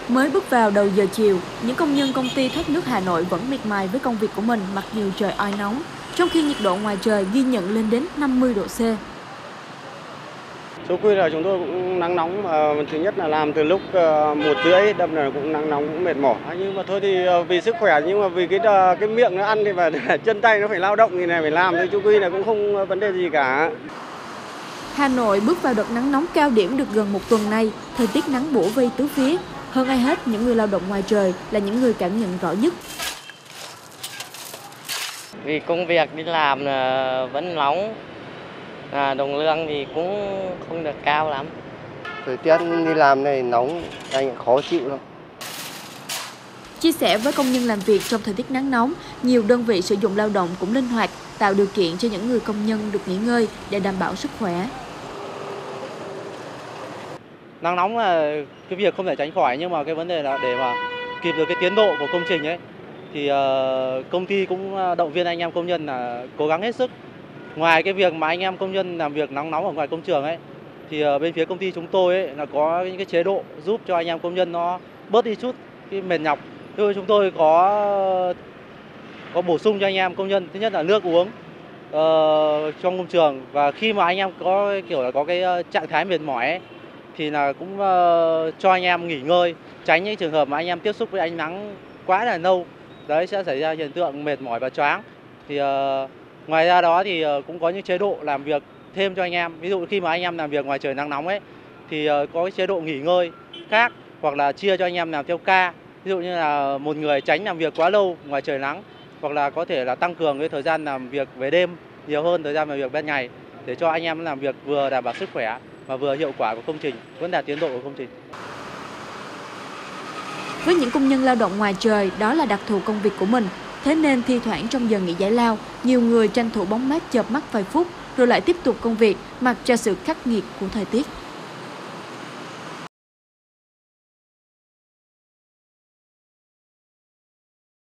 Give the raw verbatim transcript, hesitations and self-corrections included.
Mới bước vào đầu giờ chiều, những công nhân công ty thoát nước Hà Nội vẫn miệt mài với công việc của mình mặc dù trời oi nóng, trong khi nhiệt độ ngoài trời ghi nhận lên đến năm mươi độ C. Số quy là chúng tôi cũng nắng nóng, mà thứ nhất là làm từ lúc một rưỡi đâm là cũng nắng nóng cũng mệt mỏi. Nhưng mà thôi thì vì sức khỏe, nhưng mà vì cái cái miệng nó ăn thì phải chân tay nó phải lao động thì này phải làm thì chú quy là cũng không vấn đề gì cả. Hà Nội bước vào đợt nắng nóng cao điểm được gần một tuần nay, thời tiết nắng bủa vây tứ phía. Hơn ai hết, những người lao động ngoài trời là những người cảm nhận rõ nhất. Vì công việc đi làm là vẫn nóng, à, đồng lương thì cũng không được cao lắm. Thời tiết đi làm này nóng, anh khó chịu lắm. Chia sẻ với công nhân làm việc trong thời tiết nắng nóng, nhiều đơn vị sử dụng lao động cũng linh hoạt, tạo điều kiện cho những người công nhân được nghỉ ngơi để đảm bảo sức khỏe. Nắng nóng là cái việc không thể tránh khỏi, nhưng mà cái vấn đề là để mà kịp được cái tiến độ của công trình ấy thì uh, công ty cũng động viên anh em công nhân là cố gắng hết sức. Ngoài cái việc mà anh em công nhân làm việc nắng nóng ở ngoài công trường ấy thì uh, bên phía công ty chúng tôi ấy là có những cái chế độ giúp cho anh em công nhân nó bớt đi chút cái mệt nhọc. Thế chúng tôi có có bổ sung cho anh em công nhân, thứ nhất là nước uống uh, trong công trường, và khi mà anh em có kiểu là có cái trạng thái mệt mỏi ấy, thì là cũng uh, cho anh em nghỉ ngơi, tránh những trường hợp mà anh em tiếp xúc với ánh nắng quá là lâu, đấy sẽ xảy ra hiện tượng mệt mỏi và choáng. Thì uh, ngoài ra đó thì uh, cũng có những chế độ làm việc thêm cho anh em, ví dụ khi mà anh em làm việc ngoài trời nắng nóng ấy thì uh, có cái chế độ nghỉ ngơi khác, hoặc là chia cho anh em làm theo ca, ví dụ như là một người tránh làm việc quá lâu ngoài trời nắng, hoặc là có thể là tăng cường cái thời gian làm việc về đêm nhiều hơn thời gian làm việc ban ngày, để cho anh em làm việc vừa đảm bảo sức khỏe mà vừa hiệu quả của công trình, vẫn đạt tiến độ của công trình. Với những công nhân lao động ngoài trời, đó là đặc thù công việc của mình. Thế nên thi thoảng trong giờ nghỉ giải lao, nhiều người tranh thủ bóng mát chợp mắt vài phút rồi lại tiếp tục công việc mặc cho sự khắc nghiệt của thời tiết.